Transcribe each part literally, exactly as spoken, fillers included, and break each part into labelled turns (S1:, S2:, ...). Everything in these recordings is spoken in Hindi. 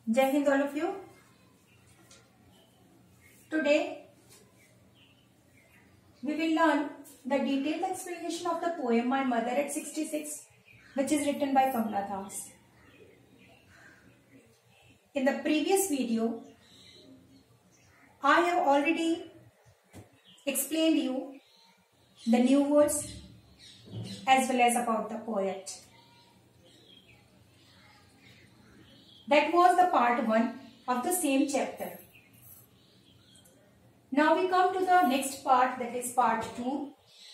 S1: Jai Hind all of you. Today we will learn the detailed explanation of the poem My Mother at sixty-six, which is written by Kamla Das. In the previous video, I have already explained you the new words as well as about the poet. That was the part one of the same chapter. Now we come to the next part, that is part two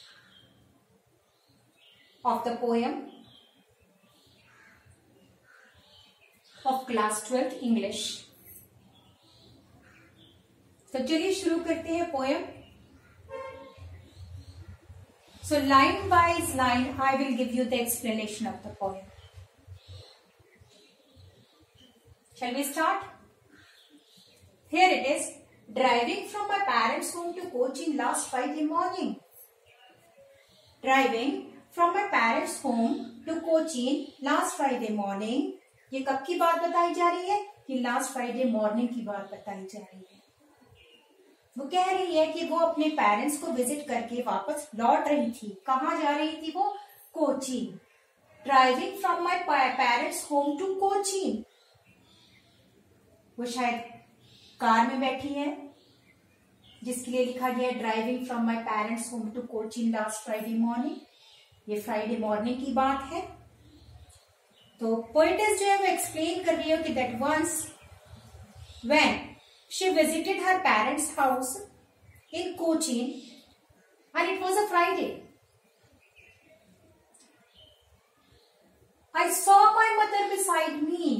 S1: of the poem of class twelfth English. तो चलिए शुरू करते हैं poem. So line by line I will give you the explanation of the poem. Shall we start? Here it is. Driving from my parents' home to Cochin last Friday morning. Driving from my parents' home to Cochin last Friday morning. ये कब की बात बताई जा रही है? कि last Friday morning की बात बताई जा रही है. वो कह रही है कि वो अपने पेरेंट्स को विजिट करके वापस लौट रही थी. कहाँ जा रही थी वो? Cochin. Driving from my parents home to Cochin. वो शायद कार में बैठी है, जिसके लिए लिखा गया है driving from my parents home to Cochin last Friday morning. ये फ्राइडे मॉर्निंग की बात है. तो पोएटेस जो है वो एक्सप्लेन कर रही है कि that once when she visited her parents' house in Cochin and it was a Friday. I saw my mother beside me.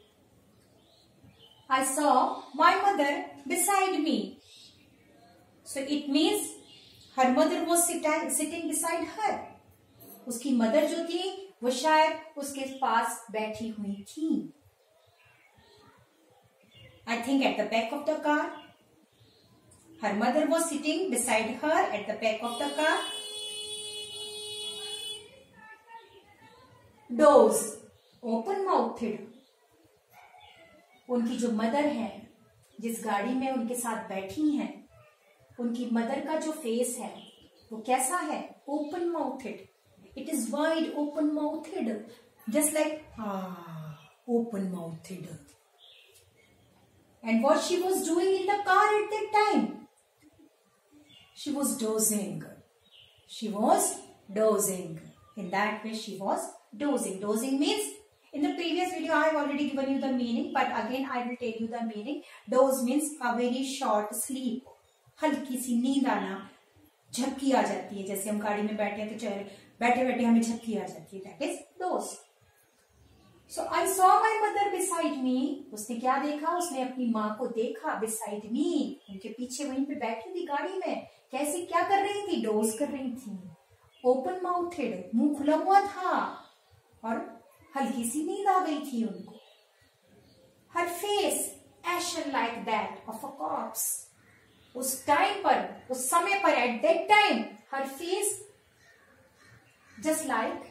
S1: I saw my mother beside me. So it means her mother was sitting, sitting beside her. उसकी मदर जो थी वो शायद उसके पास बैठी हुई थी. I think at the back of the car. Her mother was sitting beside her at the back of the car. Doors open mouthed. उनकी जो मदर है, जिस गाड़ी में उनके साथ बैठी हैं, उनकी मदर का जो फेस है वो कैसा है? Open mouthed. It is wide open mouthed, just like open mouthed. And what she was doing in the car at that time? She was dozing. She was dozing. In that way, she was dozing. Dozing means, in the previous video, I have already given you the meaning, but again, I will tell you the meaning. Doze means a very short sleep. हल्की सी नींद आना, झपकी आ जाती है. जैसे हम गाड़ी में बैठे हैं तो चले बैठे बैठे हमें झपकी आ जाती है. That is doze. So I saw my mother beside me. उसने क्या देखा? उसने अपनी माँ को देखा. beside me, उनके पीछे वहीं पे बैठी थी गाड़ी में. कैसे क्या कर रही थी? डोज कर रही थी. ओपन माउथेड, मुंह खुला हुआ था और हल्की सी नींद आ गई थी उनको. Her face ashen like that of a corpse. उस टाइम पर, उस समय पर, at that time, her face just like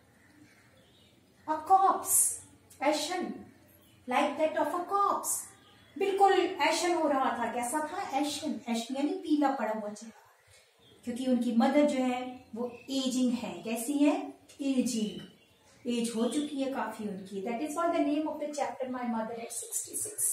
S1: a corpse, ashen, like that of a corpse. बिल्कुल ashen हो रहा था. कैसा था? ashen. ashen यानी पीला पड़ा हुआ चेहरा. क्योंकि उनकी मदर जो है वो एजिंग है. कैसी है? एजिंग. एज हो चुकी है काफी उनकी. That is why the name of the chapter My Mother at sixty-six.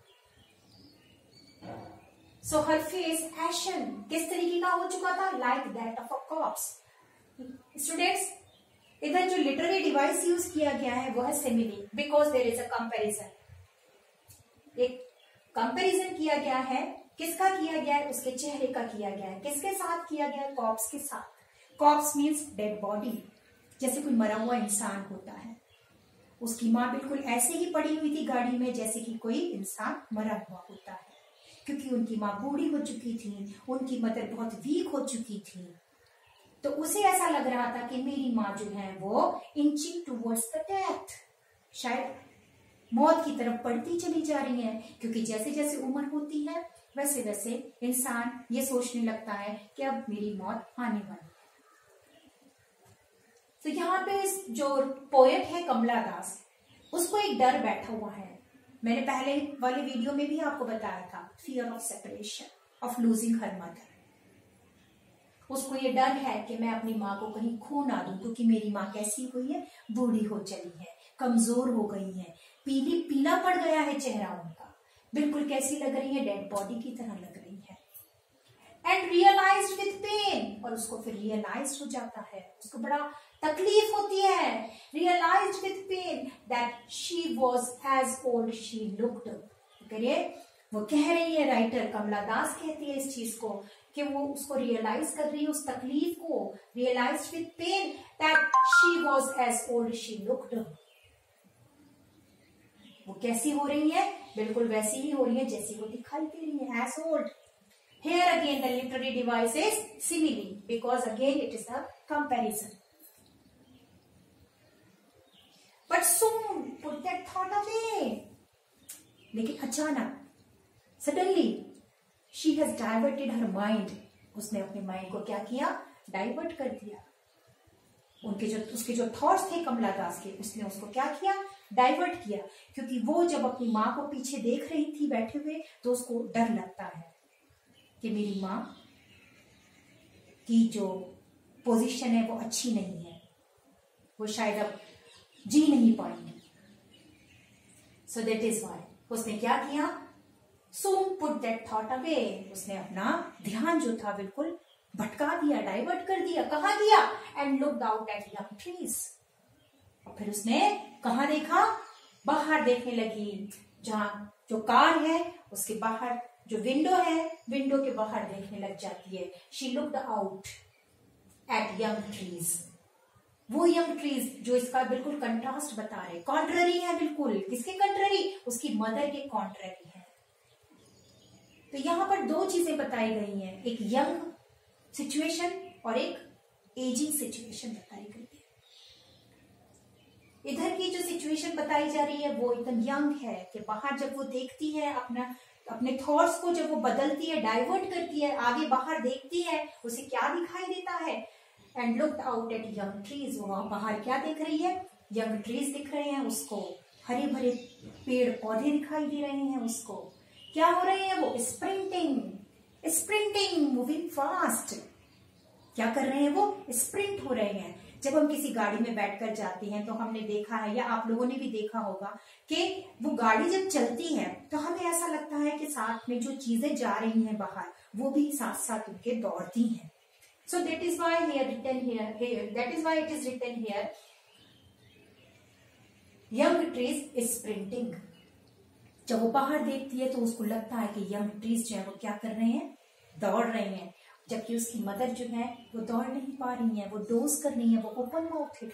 S1: So her face ashen. किस तरीके का हो चुका था? Like that of a corpse. Students, इधर जो लिटरेरी डिवाइस यूज किया गया है वो है simile, because there is a comparison. एक कंपैरिजन किया गया है. किसका किया गया है? उसके चेहरे का किया गया है. किसके साथ किया गया है? कॉप्स के साथ. Corpse means dead body. जैसे कोई मरा हुआ इंसान होता है. उसकी माँ बिल्कुल ऐसे ही पड़ी हुई थी गाड़ी में जैसे कि कोई इंसान मरा हुआ होता है. क्योंकि उनकी माँ बूढ़ी हो चुकी थी, उनकी मदर बहुत वीक हो चुकी थी. तो उसे ऐसा लग रहा था कि मेरी माँ जो है वो इंचिंग टूवर्ड्स द डेथ, शायद मौत की तरफ बढ़ती चली जा रही है. क्योंकि जैसे जैसे उम्र होती है वैसे वैसे इंसान ये सोचने लगता है कि अब मेरी मौत आने वाली है. तो यहाँ पे जो पोएट है कमला दास, उसको एक डर बैठा हुआ है. मैंने पहले वाले वीडियो में भी आपको बताया था, fear of separation, of losing her mother. उसको ये डर है कि मैं अपनी माँ को कहीं खो ना दूं, क्योंकि मेरी माँ कैसी हुई है, बूढ़ी हो चली है, कमजोर हो गई है, पीली पीला पड़ गया है चेहरा उनका, बिल्कुल कैसी लग रही है, डेड बॉडी की तरह लग रही है। एंड रियलाइज्ड विद पेन, और उसको फिर रियलाइज हो जाता है, उसको बड़ा तकलीफ होती है, realised with pain that she was as old she looked. करिए, वो कह रही है, राइटर कमला दास कहती है इस चीज को कि वो उसको रियलाइज कर रही है, उस तकलीफ को, realised with pain that she was as old she looked. वो कैसी हो रही है, बिल्कुल वैसी ही हो रही है जैसी वो दिखाई दे रही है, as old. Here again the literary device is simile, because again it is a comparison. But soon put that thought away. लेकिन अचानक, suddenly she has diverted her mind. उसने अपने माइंड को क्या किया, डाइवर्ट कर दिया। उनके जो उसके जो थॉट्स थे कमला दास के, उसने उसको क्या किया, डाइवर्ट किया। क्योंकि वो जब अपनी माँ को पीछे देख रही थी बैठे हुए, तो उसको डर लगता है कि मेरी माँ की जो पोजीशन है वो अच्छी नहीं है, वो शायद अब जी नहीं पाएंगे। सो दैट इज वाई उसने क्या किया, soon put that thought away. उसने अपना ध्यान जो था बिल्कुल भटका दिया, डाइवर्ट कर दिया। कहाँ दिया, and looked out at young trees. और फिर उसने कहाँ देखा, बाहर देखने लगी, जहाँ जो कार है उसके बाहर जो विंडो है, विंडो के बाहर देखने लग जाती है। She looked out at young trees. वो यंग ट्रीज जो इसका बिल्कुल कंट्रास्ट बता रहे, कॉन्ट्ररी है बिल्कुल। किसके कंट्ररी, उसकी मदर के कॉन्ट्ररी है। तो यहां पर दो चीजें बताई गई हैं, एक यंग सिचुएशन और एक एजिंग सिचुएशन बताई गई है। इधर की जो सिचुएशन बताई जा रही है वो एकदम यंग है कि बाहर जब वो देखती है अपना अपने थॉट्स को, जब वो बदलती है, डाइवर्ट करती है, आगे बाहर देखती है, उसे क्या दिखाई देता है, and looked out at young trees. वो बाहर क्या देख रही है, यंग ट्रीज दिख रहे हैं उसको, हरे भरे पेड़ पौधे दिखाई दे रहे हैं उसको। क्या हो रहे हैं वो, स्प्रिंटिंग स्प्रिंटिंग मूविंग फास्ट। क्या कर रहे हैं वो, स्प्रिंट हो रहे हैं। जब हम किसी गाड़ी में बैठकर जाते हैं तो हमने देखा है, या आप लोगों ने भी देखा होगा कि वो गाड़ी जब चलती है तो हमें ऐसा लगता है कि साथ में जो चीजें जा रही हैं बाहर, वो भी साथ साथ उनके दौड़ती हैं। So that is why here written here, here that is why it is written here, young trees is sprinting. जब वो बाहर देखती है तो उसको लगता है कि यंग ट्रीज जो है वो क्या कर रहे हैं, दौड़ रहे हैं, जबकि उसकी मदर जो है वो दौड़ नहीं पा रही है, वो डोज कर रही है, वो open mouthed.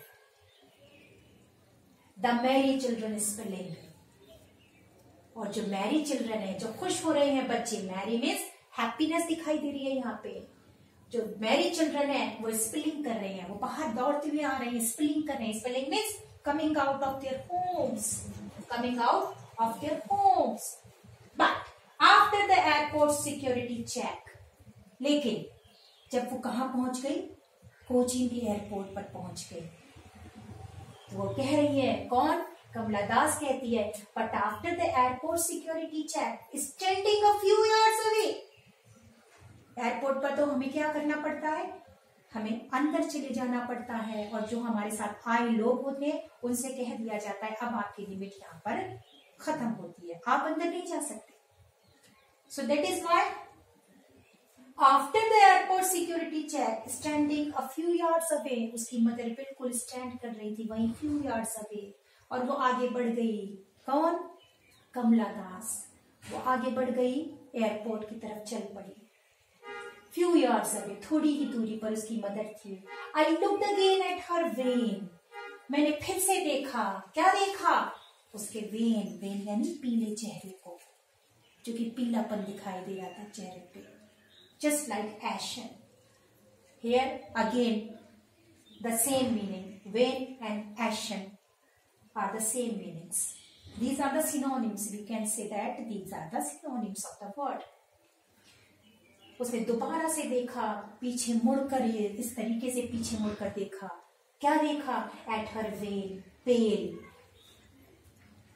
S1: The merry children spilling, और जो मैरी चिल्ड्रन है, जो खुश हो रहे हैं बच्चे, मैरी मीन्स हैप्पीनेस दिखाई दे रही है यहाँ पे। जो मैरी चिल्ड्रन है वो स्पेलिंग कर रहे हैं, वो बाहर दौड़ते हुए आ रहे हैं, स्पेलिंग कर रहे हैं। Spilling means coming out of their homes, coming out of their homes. But after the airport security check, लेकिन जब वो कहाँ पहुंच गई, कोचीन के एयरपोर्ट पर पहुंच गई, तो वो कह रही है, कौन, कमला दास कहती है, but after the airport security check standing a few yards away. Airport पर तो हमें क्या करना पड़ता है, हमें अंदर चले जाना पड़ता है, और जो हमारे साथ आए लोग होते हैं उनसे कह दिया जाता है अब आपकी लिमिट यहाँ पर खत्म होती है, आप अंदर नहीं जा सकते। So that is why after the airport security check standing a few yards away, उसकी मदर बिल्कुल स्टैंड कर रही थी वहीं फ्यू यार्ड्स अवे, और वो आगे बढ़ गई। कौन, कमला दास। वो आगे बढ़ गई, एयरपोर्ट की तरफ चल पड़ी। फ्यू यार्ड्स अवे, थोड़ी ही दूरी पर उसकी मदर थी। I looked again at her wan, मैंने फिर से देखा, क्या देखा, उसके वेन, वेन यानी पीले चेहरे को, जो कि पीलापन दिखाई दे रहा था चेहरे पे, just like ashen. Here again the same meaning, wan and ashen are the same meanings, these are the synonyms, we can say that these are the synonyms of the word. उसने दोबारा से देखा, पीछे मुड़कर, ये इस तरीके से पीछे मुड़कर देखा, क्या देखा, at her wan, pale,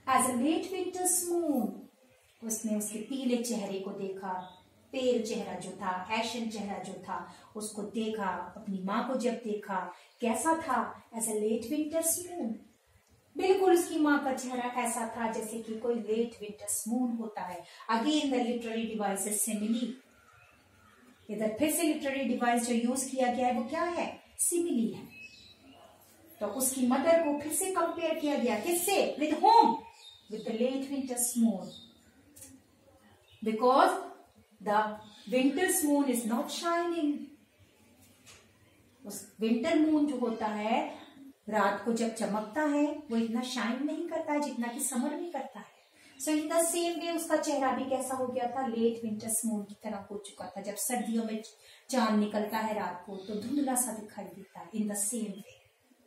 S1: as a late winter's moon. उसने उसके पीले चेहरे को देखा, पेल चेहरा जो था, एशन चेहरा जो था, उसको देखा। अपनी माँ को जब देखा, कैसा था? as a late winter's moon. बिल्कुल उसकी माँ का चेहरा ऐसा था जैसे कि कोई लेट विंटर्स मून होता है। Again the literary device is simile. इधर फिर से लिटरेरी डिवाइस जो यूज किया गया है वो क्या है? सिमिली है। तो उसकी मदर को फिर से कंपेयर किया गया, किससे? With whom? With the late winter's moon, because the winter's moon is not shining. उस विंटर मून जो होता है, रात को जब चमकता है, वो इतना शाइन नहीं करता है जितना कि समर में करता है। सो इन द सेम वे उसका चेहरा भी कैसा हो गया था? लेट विंटर्स मून की तरह हो चुका था। जब सर्दियों में चांद निकलता है रात को तो धुंधला सा दिखाई देता है। In the same way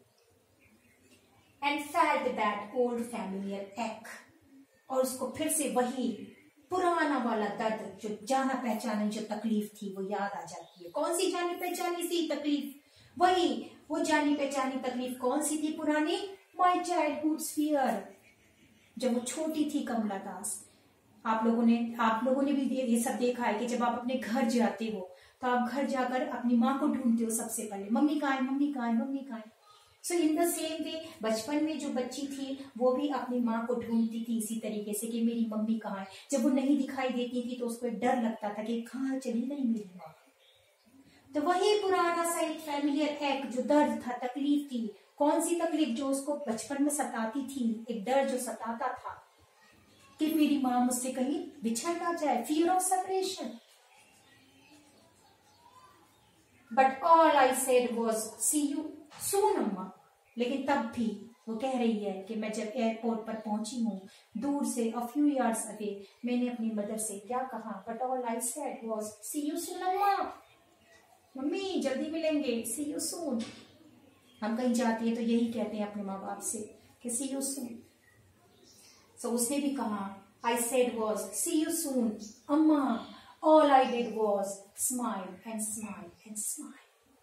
S1: and felt that old familiar ache, और उसको फिर से वही पुराना वाला दर्द, जो जाना पहचानी जो तकलीफ थी, वो याद आ जाती है। कौन सी जानी पहचानी सी तकलीफ? वही वो जानी पहचानी तकलीफ कौन सी थी पुरानी? My childhood fear. जब वो छोटी थी कमला दास, आप लोगों ने आप लोगों ने भी ये सब देखा है कि जब आप अपने घर जाते हो तो आप घर जाकर अपनी माँ को ढूंढते हो सबसे पहले, मम्मी कहाँ है, मम्मी कहाँ है, मम्मी कहाँ है। सो इन द सेम वे बचपन में जो बच्ची थी वो भी अपनी माँ को ढूंढती थी इसी तरीके से कि मेरी मम्मी कहाँ है। जब वो नहीं दिखाई देती थी तो उसको डर लगता था कि कहाँ चली गई मेरी माँ। तो वही पुराना सा एक फैमिलियर एक जो दर्द था, तकलीफ थी। कौन सी तकलीफ? जो उसको बचपन में सताती थी, एक डर जो सताता था कि मेरी माँ मुझसे कहीं बिछड़ ना जाए, fear of separation. But all I said was see you soon Amma. लेकिन तब भी वो कह रही है कि मैं जब एयरपोर्ट पर पहुंची हूँ, दूर से अ फ्यू यार्ड्स अवे, मैंने अपनी मदर से क्या कहा? But all I said was see you soon Amma. Mummy जल्दी मिलेंगे, सी यू सून। हम कहीं जाते हैं तो यही कहते हैं अपने माँ बाप से कि सी यू सून। सो उसने भी कहा I said was see you soon Amma. All I did was smile and smile and smile.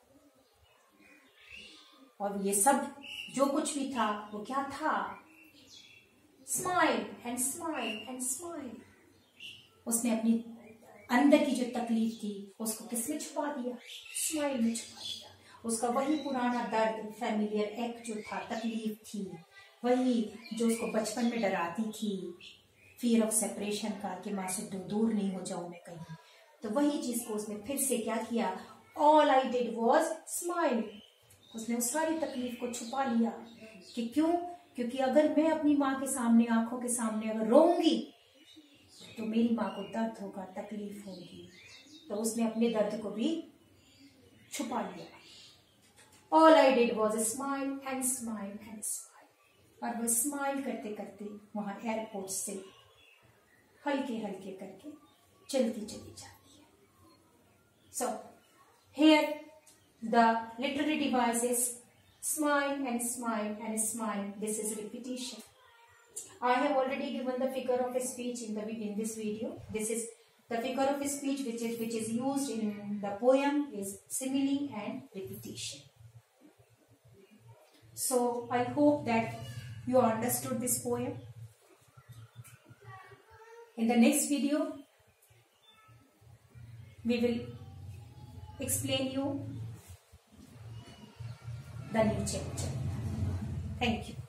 S1: और ये सब जो कुछ भी था वो क्या था? Smile and smile and smile. उसने अपनी अंदर की जो तकलीफ थी उसको किसमें छुपा दिया? स्माइल में छुपा दिया। उसका वही पुराना दर्द, फैमिलियर एक जो था, तकलीफ थी, वही जो उसको बचपन में डराती थी, फियर ऑफ सेपरेशन का, कि माँ से दूर दूर नहीं हो जाऊं मैं कहीं। तो वही चीज को उसने फिर से क्या किया? All I did was smile. उसने उस सारी तकलीफ को छुपा लिया। कि क्यों? क्योंकि अगर मैं अपनी माँ के सामने, आंखों के सामने अगर रोऊंगी तो मेरी माँ को दर्द होगा, तकलीफ होगी। तो उसने अपने दर्द को भी छुपा लिया। All I did was smile and smile and smile. और वो स्माइल करते करते वहां एयरपोर्ट से हल्के हल्के करके चलती चली जाती है। So here the literary device is smile and smile and smile. This is repetition. I have already given the figure of speech in the in this video. This is the figure of speech which is which is used in the poem is simile and repetition. So I hope that you understood this poem. In the next video, we will explain you the new chapter. Thank you.